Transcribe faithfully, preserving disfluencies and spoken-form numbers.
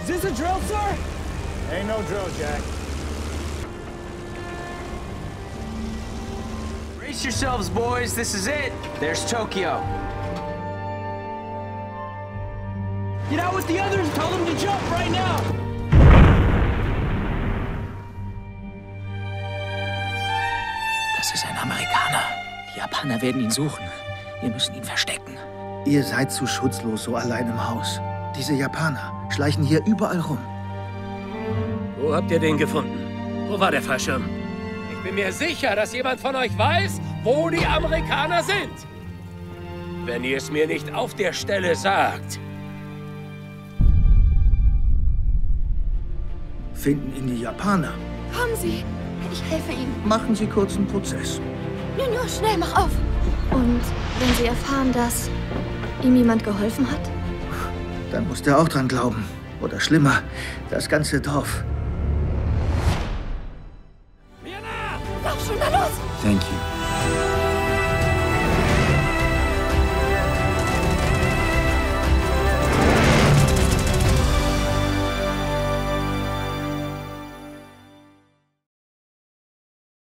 this a drill, sir? Ain't no drill, Jack. Brace yourselves, boys. This is it. There's Tokyo. Get out with the others. Tell them to jump right now. Das ist ein Amerikaner. Die Japaner werden ihn suchen. Wir müssen ihn verstecken. Ihr seid zu schutzlos so allein im Haus. Diese Japaner schleichen hier überall rum. Wo habt ihr den gefunden? Wo war der Fallschirm? Ich bin mir sicher, dass jemand von euch weiß, wo die Amerikaner sind. Wenn ihr es mir nicht auf der Stelle sagt. Finden ihn die Japaner. Kommen Sie, ich helfe Ihnen. Machen Sie kurz einen Prozess. Nur, nur, schnell, mach auf. Und wenn Sie erfahren, dass ihm jemand geholfen hat? Dann muss der auch dran glauben. Oder schlimmer, das ganze Dorf. Lauf schon, na los! Thank you.